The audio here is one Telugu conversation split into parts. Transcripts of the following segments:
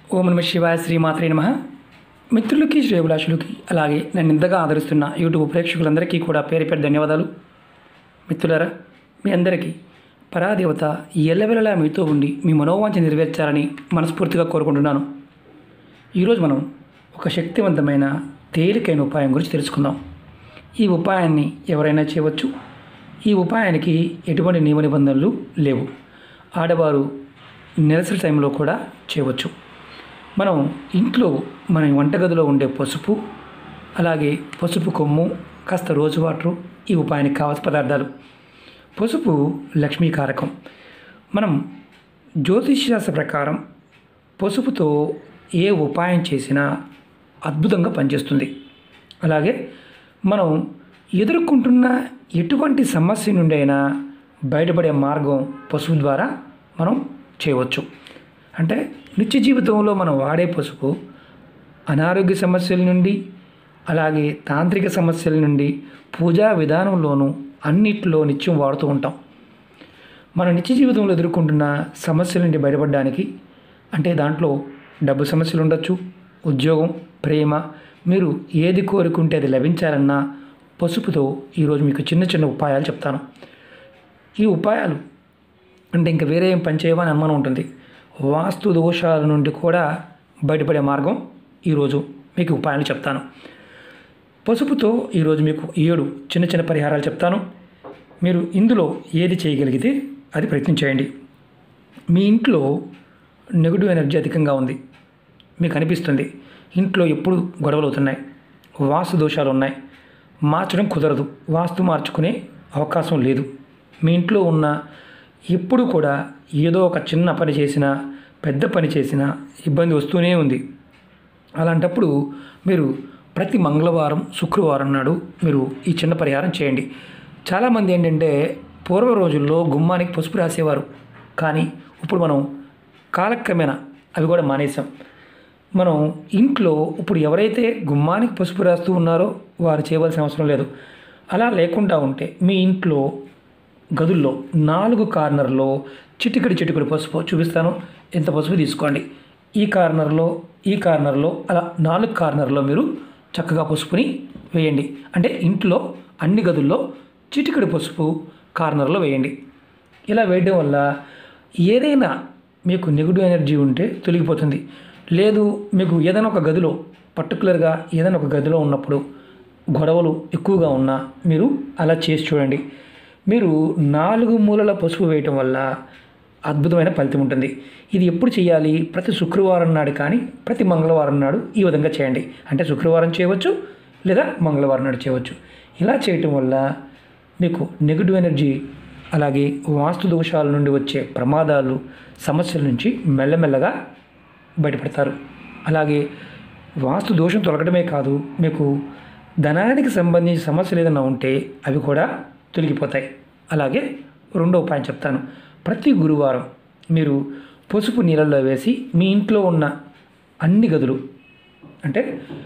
ఓం నమ శివాయ శ్రీమాత్రే నమః. మిత్రులకి శ్రేయోభిలాషులకి అలాగే నన్ను ఇంతగా ఆదరిస్తున్న యూట్యూబ్ ప్రేక్షకులందరికీ కూడా పేరు పేరు ధన్యవాదాలు. మిత్రులారా, మీ అందరికీ పరాదేవత ఎల్లవెల్లలా మీతో ఉండి మీ మనోవాంఛ నెరవేర్చాలని మనస్ఫూర్తిగా కోరుకుంటున్నాను. ఈరోజు మనం ఒక శక్తివంతమైన తేలికైన ఉపాయం గురించి తెలుసుకుందాం. ఈ ఉపాయాన్ని ఎవరైనా చేయవచ్చు. ఈ ఉపాయానికి ఎటువంటి నియమ నిబంధనలు లేవు. ఆడవారు నెలసరి టైంలో కూడా చేయవచ్చు. మనం ఇంట్లో మన వంటగదిలో ఉండే పసుపు, అలాగే పసుపు కొమ్ము, కాస్త రోజు వాటరు ఈ ఉపాయానికి కావాల్సిన పదార్థాలు. పసుపు లక్ష్మీకారకం. మనం జ్యోతిష్శాస్త్ర ప్రకారం పసుపుతో ఏ ఉపాయం చేసినా అద్భుతంగా పనిచేస్తుంది. అలాగే మనం ఎదుర్కొంటున్న ఎటువంటి సమస్య నుండి అయినా బయటపడే మార్గం పసుపు ద్వారా మనం చేయవచ్చు. అంటే నిత్య జీవితంలో మనం వాడే పసుపు అనారోగ్య సమస్యల నుండి, అలాగే తాంత్రిక సమస్యల నుండి, పూజా విధానంలోనూ అన్నిట్లో నిత్యం వాడుతూ ఉంటాం. మన నిత్య జీవితంలో ఎదుర్కొంటున్న సమస్యల నుండి బయటపడడానికి, అంటే దాంట్లో డబ్బు సమస్యలు ఉండొచ్చు, ఉద్యోగం, ప్రేమ, మీరు ఏది కోరుకుంటే అది లభించాలన్నా పసుపుతో ఈరోజు మీకు చిన్న చిన్న ఉపాయాలు చెప్తాను. ఈ ఉపాయాలు అంటే ఇంకా వేరే ఏం పని చేయవని అనుమానం ఉంటుంది. వాస్తు దోషాల నుండి కూడా బయటపడే మార్గం ఈరోజు మీకు ఉపాయాలు చెప్తాను. పసుపుతో ఈరోజు మీకు 7 చిన్న చిన్న పరిహారాలు చెప్తాను. మీరు ఇందులో ఏది చేయగలిగితే అది ప్రయత్నం చేయండి. మీ ఇంట్లో నెగటివ్ ఎనర్జీ అధికంగా ఉంది, మీకు అనిపిస్తుంది ఇంట్లో ఎప్పుడు గొడవలు అవుతున్నాయి, వాస్తు దోషాలు ఉన్నాయి, మార్చడం కుదరదు, వాస్తు మార్చుకునే అవకాశం లేదు, మీ ఇంట్లో ఉన్న ఎప్పుడు కూడా ఏదో ఒక చిన్న పని చేసినా పెద్ద పని చేసినా ఇబ్బంది వస్తూనే ఉంది. అలాంటప్పుడు మీరు ప్రతి మంగళవారం, శుక్రవారం నాడు మీరు ఈ చిన్న పరిహారం చేయండి. చాలామంది ఏంటంటే పూర్వ రోజుల్లో గుమ్మానికి పసుపు రాసేవారు, కానీ ఇప్పుడు మనం కాలక్రమేణా అవి కూడా మానేసాం. మనం ఇంట్లో ఇప్పుడు ఎవరైతే గుమ్మానికి పసుపు రాస్తూ ఉన్నారో వారు చేయవలసిన అవసరం లేదు. అలా లేకుండా ఉంటే మీ ఇంట్లో గదుల్లో 4 కార్నర్లో చిటికెడు పసుపు చూపిస్తాను. ఎంత పసుపు తీసుకోండి. ఈ కార్నర్లో అలా 4 కార్నర్లో మీరు చక్కగా పసుపుని వేయండి. అంటే ఇంట్లో అన్ని గదుల్లో చిటికెడు పసుపు కార్నర్లో వేయండి. ఇలా వేయడం వల్ల ఏదైనా మీకు నెగిటివ్ ఎనర్జీ ఉంటే తొలగిపోతుంది. లేదు, మీకు ఏదైనా ఒక గదిలో పర్టికులర్గా ఏదైనా ఒక గదిలో ఉన్నప్పుడు గొడవలు ఎక్కువగా ఉన్నా మీరు అలా చేసి చూడండి. మీరు 4 మూలల పసుపు వేయటం వల్ల అద్భుతమైన ఫలితం ఉంటుంది. ఇది ఎప్పుడు చేయాలి? ప్రతి శుక్రవారం నాడు కానీ ప్రతి మంగళవారం నాడు ఈ విధంగా చేయండి. అంటే శుక్రవారం చేయవచ్చు లేదా మంగళవారం నాడు చేయవచ్చు. ఇలా చేయటం వల్ల మీకు నెగిటివ్ ఎనర్జీ, అలాగే వాస్తు దోషాల నుండి వచ్చే ప్రమాదాలు, సమస్యల నుంచి మెల్లమెల్లగా బయటపడతారు. అలాగే వాస్తు దోషం తొలగడమే కాదు, మీకు ధనానికి సంబంధించిన సమస్యలు ఏదైనా ఉంటే అవి కూడా తొలగిపోతాయి. అలాగే రెండో ఉపాయం చెప్తాను. ప్రతి గురువారం మీరు పసుపు నీళ్ళల్లో వేసి మీ ఇంట్లో ఉన్న అన్ని గదులు, అంటే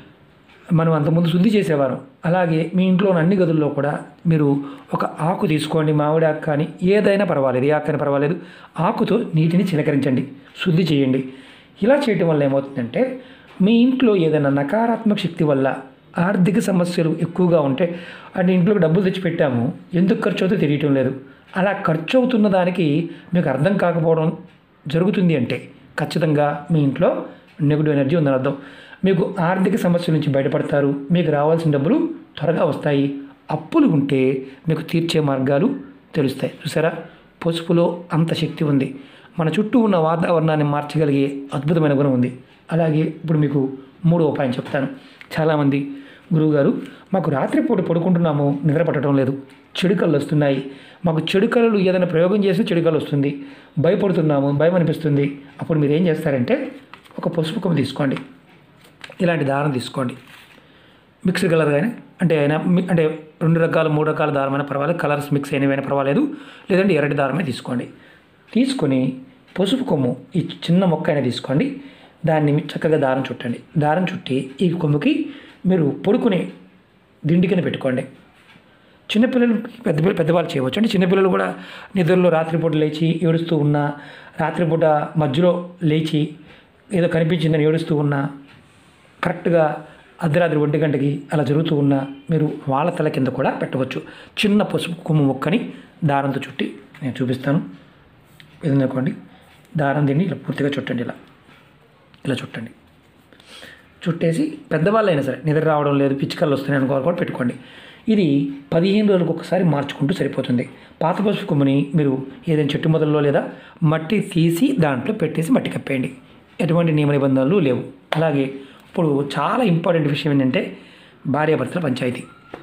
మనం అంతకుముందు శుద్ధి చేసేవారం, అలాగే మీ ఇంట్లో ఉన్న అన్ని గదుల్లో కూడా మీరు ఒక ఆకు తీసుకోండి, మామిడి ఆకు కానీ ఏదైనా పర్వాలేదు, ఏ ఆకు పర్వాలేదు, ఆకుతో నీటిని చిలకరించండి, శుద్ధి చేయండి. ఇలా చేయటం వల్ల ఏమవుతుందంటే మీ ఇంట్లో ఏదైనా నకారాత్మక శక్తి వల్ల ఆర్థిక సమస్యలు ఎక్కువగా ఉంటే, అంటే ఇంట్లోకి డబ్బులు తెచ్చి పెట్టాము, ఎందుకు ఖర్చు అవుతుందో తెలియటం లేదు, అలా ఖర్చు అవుతున్న దానికి మీకు అర్థం కాకపోవడం జరుగుతుంది అంటే ఖచ్చితంగా మీ ఇంట్లో నెగిటివ్ ఎనర్జీ ఉందని అర్థం. మీకు ఆర్థిక సమస్యల నుంచి బయటపడతారు, మీకు రావాల్సిన డబ్బులు త్వరగా వస్తాయి, అప్పులు ఉంటే మీకు తీర్చే మార్గాలు తెలుస్తాయి. చూసారా, పసుపులో అంత శక్తి ఉంది. మన చుట్టూ ఉన్న వాతావరణాన్ని మార్చగలిగే అద్భుతమైన గుణం ఉంది. అలాగే ఇప్పుడు మీకు 3వ ఉపాయం చెప్తాను. చాలామంది గురువుగారు, మాకు రాత్రిపూట పడుకుంటున్నాము, నిద్ర పట్టడం లేదు, చెడు కళ్ళు వస్తున్నాయి, మాకు చెడు కళ్ళు ఏదైనా ప్రయోగం చేస్తే చెడు కళ్ళు వస్తుంది, భయపడుతున్నాము, భయం అనిపిస్తుంది. అప్పుడు మీరు ఏం చేస్తారంటే ఒక పసుపు కొమ్ము తీసుకోండి, ఇలాంటి దారం తీసుకోండి, మిక్స్డ్ కలర్ కానీ అంటే 2 రకాల 3 రకాల దారమైనా పర్వాలేదు, కలర్స్ మిక్స్ అయినవైనా పర్వాలేదు, లేదంటే ఎర్రటి దారమే తీసుకోండి. తీసుకొని పసుపు కొమ్ము ఈ చిన్న మొక్క అయినా తీసుకోండి, దాన్ని చక్కగా దారం చుట్టండి. దారం చుట్టి ఈ కొమ్ముకి మీరు పడుకునే దిండి కింద పెట్టుకోండి. చిన్నపిల్లలకి పెద్దవాళ్ళు చేయవచ్చు. అంటే చిన్నపిల్లలు కూడా నిద్రలో రాత్రిపూట లేచి ఏడుస్తూ ఉన్నా, రాత్రిపూట మధ్యలో లేచి ఏదో కనిపించిందని ఏడుస్తూ ఉన్నా, కరెక్ట్గా అర్ధరాత్రి 1 గంటకి అలా జరుగుతూ ఉన్నా మీరు వాళ్ళ తల కింద కూడా పెట్టవచ్చు. చిన్న పసుపు కొమ్ము మొక్కని దారంతో చుట్టి నేను చూపిస్తాను. ఇది అనుకోండి, దారం దీన్ని ఇలా పూర్తిగా చుట్టండి. ఇలా చుట్టండి. చుట్టేసి పెద్దవాళ్ళైనా సరే నిద్ర రావడం లేదు, పిచ్చికలు వస్తున్నాయి అనుకోవాలి కూడా పెట్టుకోండి. ఇది 15 రోజులకు ఒకసారి మార్చుకుంటూ సరిపోతుంది. పాత పసుపు కొమ్ముని మీరు ఏదైనా చెట్టు మొదల్లో లేదా మట్టి తీసి దాంట్లో పెట్టేసి మట్టి కప్పేయండి. ఎటువంటి నియమ నిబంధనలు లేవు. అలాగే ఇప్పుడు చాలా ఇంపార్టెంట్ విషయం ఏంటంటే భార్యాభర్తల పంచాయతీ.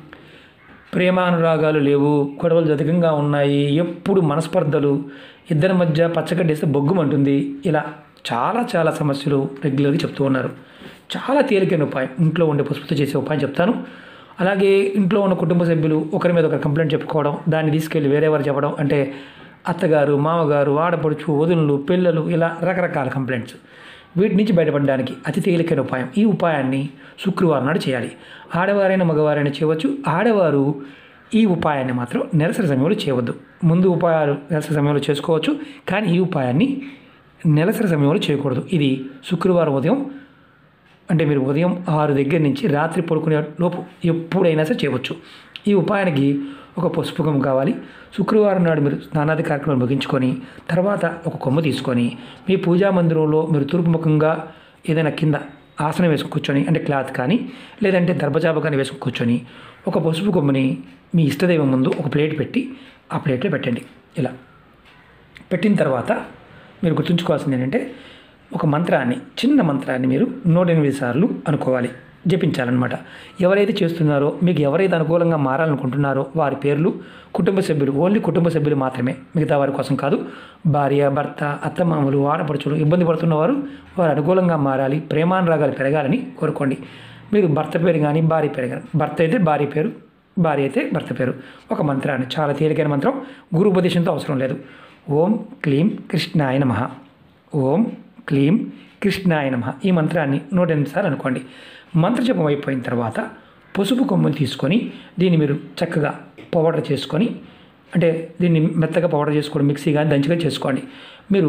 ప్రేమానురాగాలు లేవు, గొడవలు అధికంగా ఉన్నాయి, ఎప్పుడు మనస్పర్ధలు, ఇద్దరి మధ్య పచ్చగడ్డేస్తే బొగ్గుమంటుంది, ఇలా చాలా చాలా సమస్యలు రెగ్యులర్గా చెప్తూ ఉన్నారు. చాలా తేలికైన ఉపాయం, ఇంట్లో ఉండే పసుపుతో చేసే ఉపాయం చెప్తాను. అలాగే ఇంట్లో ఉన్న కుటుంబ సభ్యులు ఒకరి మీద ఒకరు కంప్లైంట్ చెప్పుకోవడం, దాన్ని తీసుకెళ్ళి వేరే వారు చెప్పడం, అంటే అత్తగారు, మామగారు, ఆడపడుచు, వదినలు, పిల్లలు, ఇలా రకరకాల కంప్లైంట్స్. వీటి నుంచి బయటపడడానికి అతి తేలికైన ఉపాయం. ఈ ఉపాయాన్ని శుక్రవారం నాడు చేయాలి. ఆడవారైనా మగవారైనా చేయవచ్చు. ఆడవారు ఈ ఉపాయాన్ని మాత్రం నెలసరి సమయంలో చేయవద్దు. ముందు ఉపాయాలు నెలసరి సమయంలో చేసుకోవచ్చు, కానీ ఈ ఉపాయాన్ని నెలసరి సమయంలో చేయకూడదు. ఇది శుక్రవారం ఉదయం, అంటే మీరు ఉదయం 6 దగ్గర నుంచి రాత్రి పడుకునే లోపు ఎప్పుడైనా సరే చేయవచ్చు. ఈ ఉపాయానికి ఒక పసుపు కొమ్ము కావాలి. శుక్రవారం నాడు మీరు స్నానాది కార్యక్రమాలు ముగించుకొని తర్వాత ఒక కొమ్ము తీసుకొని మీ పూజా మందిరంలో మీరు తూర్పుముఖంగా ఏదైనా కింద ఆసనం వేసుకు కూర్చొని, అంటే క్లాత్ కానీ లేదంటే దర్భచాప కానీ వేసుకు కూర్చొని ఒక పసుపు కొమ్ముని మీ ఇష్టదైవం ముందు ఒక ప్లేట్ పెట్టి ఆ ప్లేట్లో పెట్టండి. ఇలా పెట్టిన తర్వాత మీరు గుర్తుంచుకోవాల్సింది ఏంటంటే ఒక మంత్రాన్ని, చిన్న మంత్రాన్ని మీరు 108 సార్లు అనుకోవాలి, జపించాలన్నమాట. ఎవరైతే చేస్తున్నారో, మీకు ఎవరైతే అనుకూలంగా మారాలనుకుంటున్నారో వారి పేర్లు, కుటుంబ సభ్యులు, ఓన్లీ కుటుంబ సభ్యులు మాత్రమే, మిగతా వారి కోసం కాదు. భార్య, భర్త, అత్తమామలు, ఆడపడుచులు, ఇబ్బంది పడుతున్నవారు వారు అనుకూలంగా మారాలి, ప్రేమానురాగాలు పెరగాలని కోరుకోండి. మీరు భర్త పేరు కానీ భార్య పేరు కానీ, భర్త అయితే భార్య పేరు, భార్య అయితే భర్త పేరు, ఒక మంత్రాన్ని, చాలా తేలికైన మంత్రం, గురు ఉపదేశంతో అవసరం లేదు. ఓం క్లీం కృష్ణాయ నమః, ఓం క్లీం కృష్ణాయ నమః. ఈ మంత్రాన్ని 108 సార్లు అనుకోండి. మంత్రజపం అయిపోయిన తర్వాత పసుపు కొమ్ముని తీసుకొని దీన్ని మీరు చక్కగా పౌడర్ చేసుకొని, అంటే దీన్ని మెత్తగా పౌడర్ చేసుకోండి, మిక్సీ కానీ దంచిగా చేసుకోండి. మీరు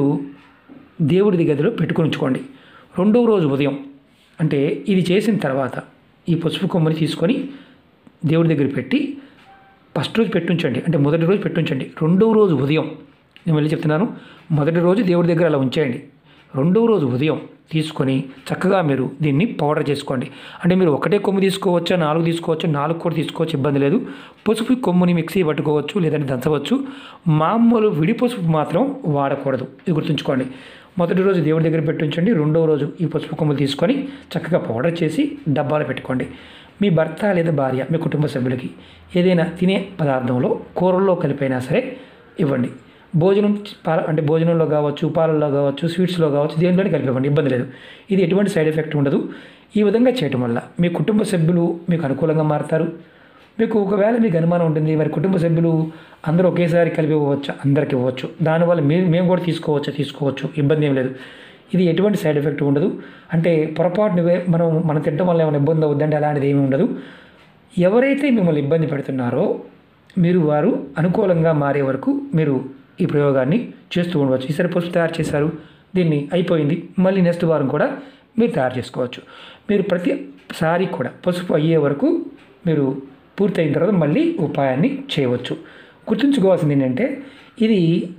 దేవుడి గదిలో పెట్టుకుని ఉంచుకోండి. 2వ రోజు ఉదయం, అంటే ఇది చేసిన తర్వాత ఈ పసుపు కొమ్ముని తీసుకొని దేవుడి దగ్గర పెట్టి ఫస్ట్ రోజు పెట్టుంచండి, అంటే మొదటి రోజు పెట్టుంచండి. 2వ రోజు ఉదయం, నేను మళ్ళీ చెప్తున్నాను, మొదటి రోజు దేవుడి దగ్గర అలా ఉంచేయండి. 2వ రోజు ఉదయం తీసుకొని చక్కగా మీరు దీన్ని పౌడర్ చేసుకోండి. అంటే మీరు ఒకటే కొమ్ము తీసుకోవచ్చా, 4 తీసుకోవచ్చు, 4 కూడా తీసుకోవచ్చు, ఇబ్బంది లేదు. పసుపు కొమ్ముని మిక్సీ పట్టుకోవచ్చు, లేదంటే దంచవచ్చు. మామూలు విడి పసుపు మాత్రం వాడకూడదు, ఇది గుర్తుంచుకోండి. మొదటి రోజు దేవుడి దగ్గర పెట్టించండి. 2వ రోజు ఈ పసుపు కొమ్ములు తీసుకొని చక్కగా పౌడర్ చేసి డబ్బాలో పెట్టుకోండి. మీ భర్త లేదా భార్య, మీ కుటుంబ సభ్యులకి ఏదైనా తినే పదార్థంలో, కూరల్లో కలిపైనా సరే ఇవ్వండి. భోజనం అంటే భోజనంలో కావచ్చు, పాలల్లో కావచ్చు, స్వీట్స్లో కావచ్చు, దేనిలోనే కలిపివ్వండి, ఇబ్బంది లేదు. ఇది ఎటువంటి సైడ్ ఎఫెక్ట్ ఉండదు. ఈ విధంగా చేయటం వల్ల మీ కుటుంబ సభ్యులు మీకు అనుకూలంగా మారుతారు. మీకు ఒకవేళ మీకు అనుమానం ఉంటుంది, మరి కుటుంబ సభ్యులు అందరూ ఒకేసారి కలిపి ఇవ్వవచ్చు, అందరికి ఇవ్వచ్చు, దానివల్ల మేము కూడా తీసుకోవచ్చు, ఇబ్బంది ఏం లేదు. ఇది ఎటువంటి సైడ్ ఎఫెక్ట్ ఉండదు. అంటే పొరపాటున మనం తినడం వల్ల ఏమైనా ఇబ్బంది అవుద్దంటే అలాంటిది ఏమీ ఉండదు. ఎవరైతే మిమ్మల్ని ఇబ్బంది పెడుతున్నారో వారు అనుకూలంగా మారే వరకు మీరు ఈ ప్రయోగాన్ని చేస్తూ ఉండవచ్చు. ఈసారి పసుపు తయారు చేశారు, దీన్ని అయిపోయింది, మళ్ళీ నెక్స్ట్ వారం కూడా మీరు తయారు చేసుకోవచ్చు. మీరు ప్రతిసారి కూడా పసుపు అయ్యే వరకు మీరు పూర్తయిన తర్వాత మళ్ళీ ఉపాయాన్ని చేయవచ్చు. గుర్తుంచుకోవాల్సింది ఏంటంటే ఇది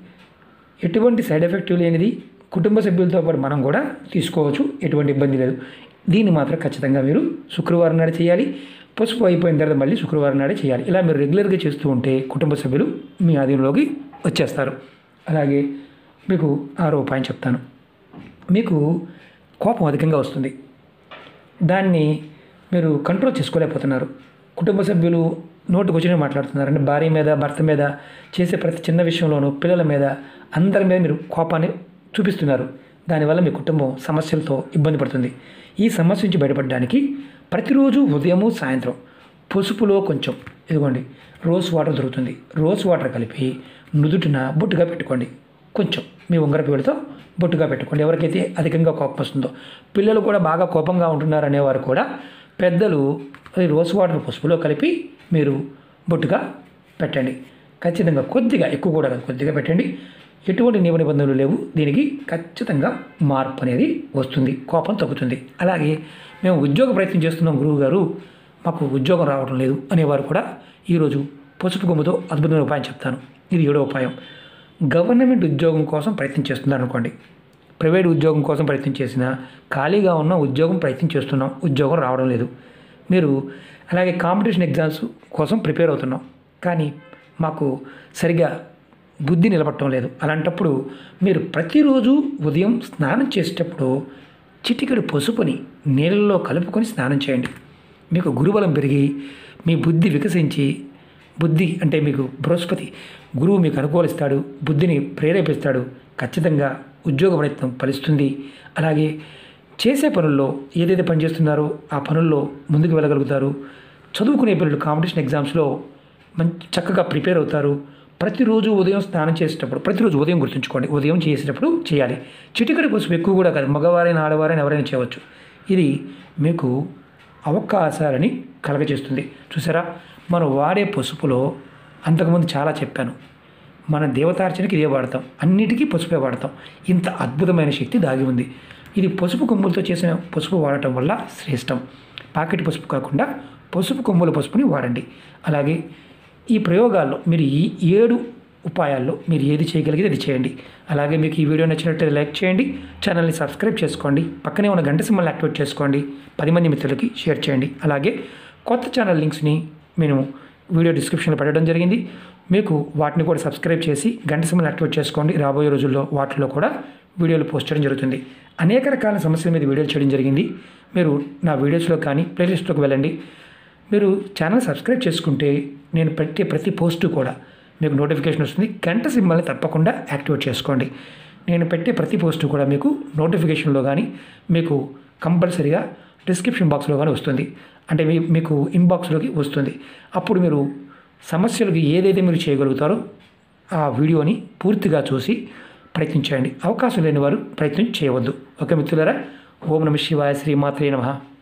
ఎటువంటి సైడ్ ఎఫెక్ట్ లేనిది, కుటుంబ సభ్యులతో పాటు మనం కూడా తీసుకోవచ్చు, ఎటువంటి ఇబ్బంది లేదు. దీన్ని మాత్రం ఖచ్చితంగా మీరు శుక్రవారం నాడు చేయాలి. పసుపు అయిపోయిన తర్వాత మళ్ళీ శుక్రవారం నాడే చేయాలి. ఇలా మీరు రెగ్యులర్గా చేస్తూ ఉంటే కుటుంబ సభ్యులు మీ ఆధీనంలోకి వచ్చేస్తారు. అలాగే మీకు 6వ ఉపాయం చెప్తాను. మీకు కోపం అధికంగా వస్తుంది, దాన్ని మీరు కంట్రోల్ చేసుకోలేకపోతున్నారు. కుటుంబ సభ్యులు నోటుకు వచ్చినట్టు మాట్లాడుతున్నారు, అంటే భార్య మీద, భర్త మీద, చేసే ప్రతి చిన్న విషయంలోనూ, పిల్లల మీద, అందరి మీద మీరు కోపాన్ని చూపిస్తున్నారు. దానివల్ల మీ కుటుంబం సమస్యలతో ఇబ్బంది పడుతుంది. ఈ సమస్య నుంచి బయటపడడానికి ప్రతిరోజు ఉదయము సాయంత్రం పసుపులో కొంచెం, ఇదిగోండి రోజ్ వాటర్ దొరుకుతుంది, రోజ్ వాటర్ కలిపి నుదుటిన బొట్టుగా పెట్టుకోండి. కొంచెం మీ ఉంగరపు వేలుతో బొట్టుగా పెట్టుకోండి. ఎవరికైతే అధికంగా కోపం వస్తుందో, పిల్లలు కూడా బాగా కోపంగా ఉంటున్నారు అనేవారు కూడా పెద్దలు రోజ్ వాటర్ పసుపులో కలిపి మీరు బొట్టుగా పెట్టండి. ఖచ్చితంగా కొద్దిగా, ఎక్కువ కూడా కాదు, కొద్దిగా పెట్టండి. ఎటువంటి నియమ నిబంధనలు లేవు, దీనికి ఖచ్చితంగా మార్పు అనేది వస్తుంది, కోపం తగ్గుతుంది. అలాగే మేము ఉద్యోగ ప్రయత్నం చేస్తున్నాం గురువు గారు, మాకు ఉద్యోగం రావడం లేదు అనేవారు కూడా ఈరోజు పసుపు కొమ్ముతో అద్భుతమైన ఉపాయం చెప్తాను. ఇది 7వ ఉపాయం. గవర్నమెంట్ ఉద్యోగం కోసం ప్రయత్నం చేస్తున్నారు అనుకోండి, ప్రైవేట్ ఉద్యోగం కోసం ప్రయత్నం చేసినా, ఖాళీగా ఉన్న ఉద్యోగం ప్రయత్నం చేస్తున్నాం, ఉద్యోగం రావడం లేదు. మీరు అలాగే కాంపిటీషన్ ఎగ్జామ్స్ కోసం ప్రిపేర్ అవుతున్నాం, కానీ మాకు సరిగా బుద్ధి నిలబడటం లేదు. అలాంటప్పుడు మీరు ప్రతిరోజు ఉదయం స్నానం చేసేటప్పుడు చిటికెడు పసుపుని నీళ్ళలో కలుపుకొని స్నానం చేయండి. మీకు గురుబలం పెరిగి మీ బుద్ధి వికసించి, బుద్ధి అంటే మీకు బృహస్పతి గురువు మీకు అనుకూలిస్తాడు, బుద్ధిని ప్రేరేపిస్తాడు. ఖచ్చితంగా ఉద్యోగ ప్రయత్నం ఫలిస్తుంది. అలాగే చేసే పనుల్లో ఏదైతే పని చేస్తున్నారో ఆ పనుల్లో ముందుకు వెళ్ళగలుగుతారు. చదువుకునే పిల్లలు కాంపిటీషన్ ఎగ్జామ్స్లో చక్కగా ప్రిపేర్ అవుతారు. ప్రతిరోజు ఉదయం స్నానం చేసేటప్పుడు, ప్రతిరోజు ఉదయం గుర్తుంచుకోండి, ఉదయం చేసేటప్పుడు చేయాలి. చిటికెడు పసుపు ఎక్కువ కూడా కాదు, మగవారైనా ఆడవారైనా ఎవరైనా చేయవచ్చు. ఇది మీకు అవకాశాలని కలగజేస్తుంది. చూసారా, మనం వాడే పసుపులో అంతకుముందు చాలా చెప్పాను, మన దేవతార్చనకి ఇదే వాడతాం, అన్నిటికీ పసుపే వాడతాం. ఇంత అద్భుతమైన శక్తి దాగి ఉంది. ఇది పసుపు కొమ్ములతో చేసిన పసుపు వాడటం వల్ల శ్రేష్టం. పాకెట్ పసుపు కాకుండా పసుపు కొమ్ముల పసుపుని వాడండి. అలాగే ఈ ప్రయోగాల్లో మీరు ఈ 7 ఉపాయాల్లో మీరు ఏది చేయగలిగితే అది చేయండి. అలాగే మీకు ఈ వీడియో నచ్చినట్లయితే లైక్ చేయండి, ఛానల్ని సబ్స్క్రైబ్ చేసుకోండి, పక్కనే ఉన్న గంట సింబల్ని యాక్టివేట్ చేసుకోండి, 10 మంది మిత్రులకి షేర్ చేయండి. అలాగే కొత్త ఛానల్ లింక్స్ని నేను వీడియో డిస్క్రిప్షన్లో పెట్టడం జరిగింది. మీకు వాటిని కూడా సబ్స్క్రైబ్ చేసి గంట సింబల్ని యాక్టివేట్ చేసుకోండి. రాబోయే రోజుల్లో వాటిలో కూడా వీడియోలు పోస్ట్ చేయడం జరుగుతుంది. అనేక రకాల సమస్యల మీద వీడియోలు చేయడం జరిగింది. మీరు నా వీడియోస్లో కానీ ప్లేలిస్ట్లోకి వెళ్ళండి. మీరు ఛానల్ సబ్స్క్రైబ్ చేసుకుంటే నేను పెట్టే ప్రతి పోస్టు కూడా మీకు నోటిఫికేషన్ వస్తుంది. గంట సింబల్ని తప్పకుండా యాక్టివేట్ చేసుకోండి. నేను పెట్టే ప్రతి పోస్టు కూడా మీకు నోటిఫికేషన్లో కానీ మీకు కంపల్సరీగా డిస్క్రిప్షన్ బాక్స్లో కానీ వస్తుంది. అంటే మీకు ఇన్బాక్స్లోకి వస్తుంది. అప్పుడు మీరు సమస్యలకు ఏదైతే మీరు చేయగలుగుతారో ఆ వీడియోని పూర్తిగా చూసి ప్రయత్నించండి. అవకాశం లేని వారు ప్రయత్నం చేయవద్దు. ఓకే మిత్రులారా, ఓం నమః శివాయ, శ్రీమాత్రే నమః.